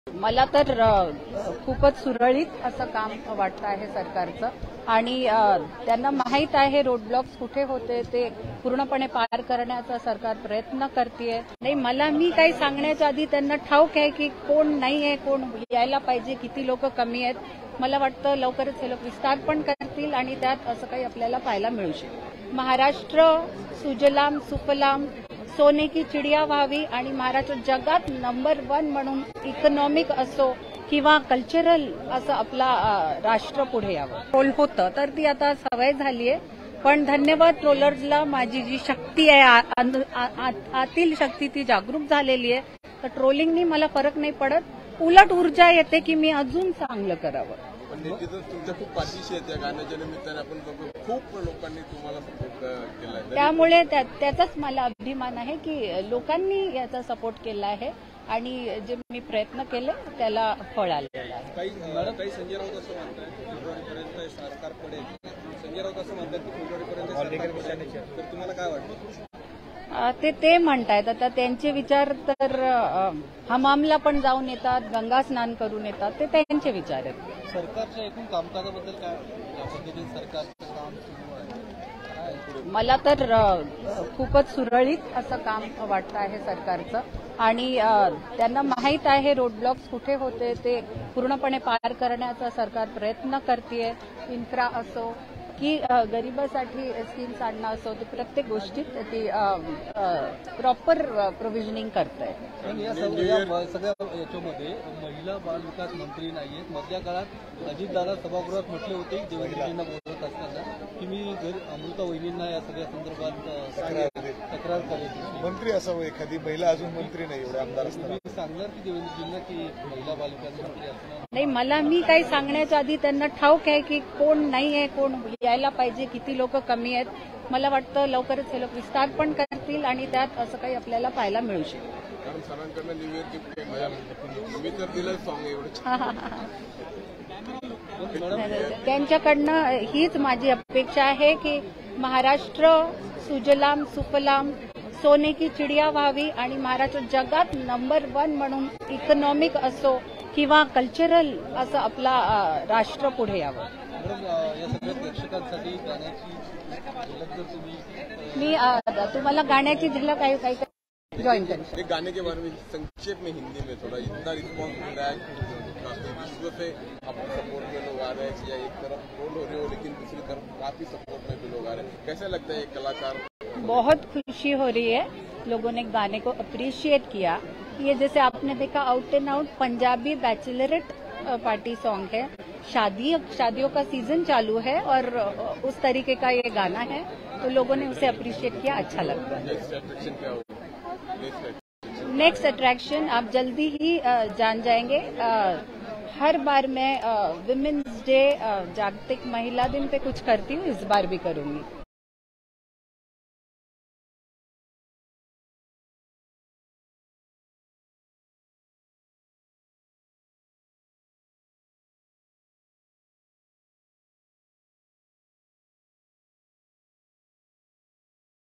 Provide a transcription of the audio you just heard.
मला तर खूपच सुरळीत असं काम वाटतं आहे सरकारचं आणि त्यांना माहीत आहे रोडब्लॉक्स कुठे होते ते पूर्णपणे पार करण्याचा सरकार प्रयत्न करतेय. नाही मी काही सांगण्याच्या आधी त्यांना ठाऊक आहे की कोण नाही आहे, कोण यायला पाहिजे, किती लोक कमी आहेत. मला वाटतं लवकरच हे लोक विस्तार पण करतील आणि त्यात असं काही आपल्याला पाहायला मिळू शकेल. महाराष्ट्र सुजलाम सुफलाम सोने की चिडिया व्हावी आणि महाराष्ट्र जगात नंबर 1 म्हणून इकॉनॉमिक असो किंवा कल्चरल असं आपला राष्ट्र पुढे यावं. ट्रोल होतं तर ती आता सवय झाली आहे, पण धन्यवाद ट्रोलर्सला. माझी जी शक्ती आहे आतील शक्ती ती जागरूक झालेली आहे. तर ट्रोलिंगनी मला फरक नाही पडत, उलट ऊर्जा येते की मी अजून चांगलं करावं. तुमच्या खूप पाठीशी आहे त्या गाण्याच्या निमित्ताने आपण खूप लोकांनी तुम्हाला सपोर्ट केलाय, त्यामुळे त्याचाच मला अभिमान आहे की लोकांनी याचा सपोर्ट केला आहे आणि जे मी प्रयत्न केले त्याला फळ आलेलं आहे. काही संजय राऊत असं म्हणतात फेब्रुवारीपर्यंत सरकार पडेल. संजय राऊत असं म्हणतात की फेब्रुवारीपर्यंत, तर तुम्हाला काय वाटतं? ते म्हणतायत. आता त्यांचे विचार तर हमामला पण जाऊन येतात, गंगा स्नान करून येतात, ते त्यांचे विचार आहेत. सरकारच्या एकूण कामकाजाबद्दल काय या पद्धतीने सरकारचं काम सुरू आहे? मला तर खूपच सुरळीत असं काम वाटतं आहे सरकारचं आणि त्यांना माहीत आहे रोडब्लॉक्स कुठे होते ते पूर्णपणे पार करण्याचा सरकार प्रयत्न करतेय. इन्फ्रा असो की गरिबांसाठी स्कीम्स आणणं असो, ते प्रत्येक गोष्टीत ती प्रॉपर प्रोव्हिजनिंग करत आहे. या सगळ्या याच्यामध्ये महिला बाल विकास मंत्री नाहीयेत. मधल्या काळात अजितदादा सभागृहात म्हटले होते देवेंद्रजींना बोलत असताना की मी अमृता वहिनींना या सगळ्या संदर्भात तक्रार करेल. मंत्री असावं एखादी महिला, अजून मंत्री नाही एवढे आमदार असताना. सांगणार की देवेंद्रजींना की महिला बाल विकास मंत्री असणार नाही. मी काही सांगण्याच्या आधी त्यांना ठाऊक आहे की कोण नाही आहे, कोण यायला पाहिजे, किती लोक कमी आहेत. मला वाटतं लवकरच हे लोक विस्तार पण करतील आणि त्यात असं काही आपल्याला पाहायला मिळू शकेल. कारण सरांकडनं मी तर दिलं सॉंग एवढं. त्यांच्याकडनं हीच माझी अपेक्षा आहे की महाराष्ट्र सुजलाम सुफलाम सोने की चिडिया व्हावी आणि महाराष्ट्र जगात नंबर 1 म्हणून इकॉनॉमिक असो किंवा कल्चरल असं आपला राष्ट्र पुढे यावं. या सगळ्या प्रेक्षकांसाठी गाण्याची झलक जर तुम्ही तुम्हाला गाण्याची झलक काही ज्वाइन करें. एक गाने के बारे में संक्षेप में हिंदी में थोड़ा इतना रिस्पॉन्स मिल रहा है काफी विश्व से आपके सपोर्ट में लोग आ रहे हैं या एक तरफ ट्रोल हो रहे हो लेकिन दूसरी तरफ काफी सपोर्ट में भी लोग आ रहे हैं. कैसा लगता है एक कलाकार? बहुत खुशी हो रही है, लोगों ने गाने को अप्रिशिएट किया. ये जैसे आपने देखा out and out Punjabi bachelorette party song है. शादियों का सीजन चालू है और उस तरीके का ये गाना है, तो लोगों ने उसे अप्रिशिएट किया. अच्छा लगता है. नेक्स्ट अट्रैक्शन आप जल्दी ही जान जाएंगे. हर बार मैं विमेन्स डे जागतिक महिला दिन पे कुछ करती हूँ, इस बार भी करूंगी.